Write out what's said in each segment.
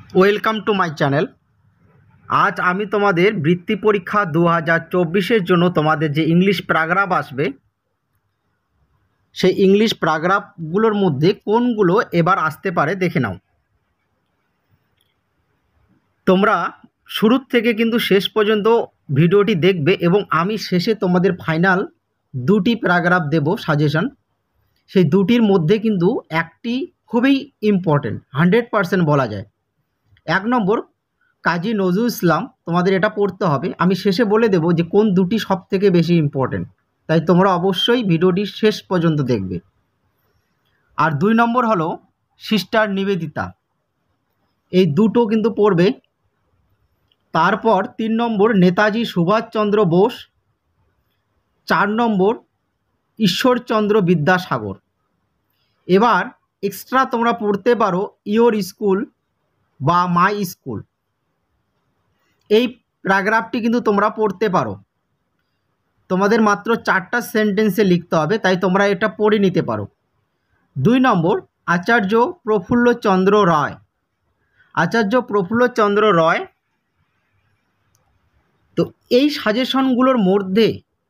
Welcome to my channel. আজ আমি তোমাদের বৃত্তি পরীক্ষা 2024-এর জন্য তোমাদের যে ইংলিশ প্যারাগ্রাফ আসবে সেই ইংলিশ প্যারাগ্রাফগুলোর মধ্যে কোনগুলো এবার আসতে পারে দেখে নাও। তোমরা শুরুর থেকে কিন্তু শেষ পর্যন্ত ভিডিওটি দেখবে এবং আমি শেষে তোমাদের ফাইনাল দুটি প্যারাগ্রাফ দেব সাজেশন। সেই দুটির মধ্যে কিন্তু একটি খুবই ইম্পর্টেন্ট, 100% বলা যায়। 1 নম্বর কাজী নজরুল ইসলাম, তোমাদের এটা পড়তে হবে। আমি শেষে বলে দেব যে কোন দুটি সব থেকে বেশি ইম্পর্টেন্ট, তাই তোমরা অবশ্যই ভিডিওটি শেষ পর্যন্ত দেখবে। আর 2 নম্বর হলো সিস্টার নিবেদিতা, এই দুটো কিন্তু পড়বে। তারপর 3 নম্বর নেতাজি সুভাষচন্দ্র বোস, 4 নম্বর ঈশ্বরচন্দ্র বিদ্যাসাগর। এবার এক্সট্রা তোমরা পড়তে পারো ইয়োর স্কুল বা মাই স্কুল, এই প্যারাগ্রাফটি কিন্তু তোমরা পড়তে পারো। তোমাদের মাত্র 4টা সেন্টেন্সে লিখতে হবে, তাই তোমরা এটা পড়ে নিতে পারো। 2 নম্বর আচার্য প্রফুল্লচন্দ্র রায়, আচার্য প্রফুল্লচন্দ্র রায়। তো এই সাজেশনগুলোর মধ্যে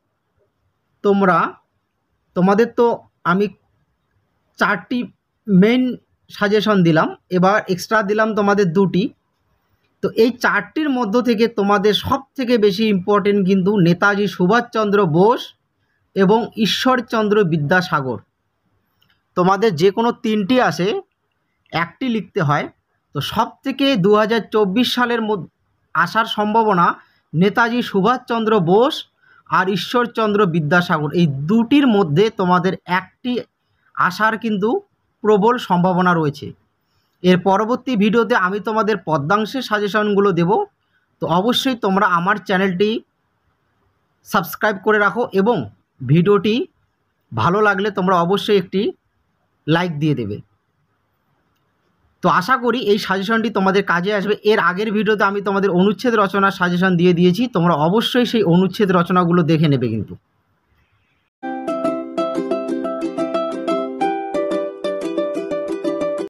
তোমাদের তো আমি 4টি মেন সাজেশন দিলাম, এবার এক্সট্রা দিলাম তোমাদের 2টি। তো এই 4টির মধ্য থেকে তোমাদের সব থেকে বেশি ইম্পর্টেন্ট কিন্তু নেতাজি সুভাষচন্দ্র বোস এবং ঈশ্বরচন্দ্র বিদ্যাসাগর। তোমাদের যে কোনো 3টি আসে, একটি লিখতে হয়। তো সব থেকে 2024 সালের আসার সম্ভাবনা নেতাজি সুভাষচন্দ্র বোস আর ঈশ্বরচন্দ্র বিদ্যাসাগর, এই দুটির মধ্যে তোমাদের একটি আসার কিন্তু প্রবল সম্ভাবনা রয়েছে। এর পরবর্তী ভিডিওতে আমি তোমাদের পদ্মাংশের সাজেশনগুলো দেব। তো অবশ্যই তোমরা আমার চ্যানেলটি সাবস্ক্রাইব করে রাখো এবং ভিডিওটি ভালো লাগলে তোমরা অবশ্যই একটি লাইক দিয়ে দেবে। তো আশা করি এই সাজেশনটি তোমাদের কাজে আসবে। এর আগের ভিডিওতে আমি তোমাদের অনুচ্ছেদ রচনার সাজেশন দিয়ে দিয়েছি, তোমরা অবশ্যই সেই অনুচ্ছেদ রচনাগুলো দেখে নেবে কিন্তু।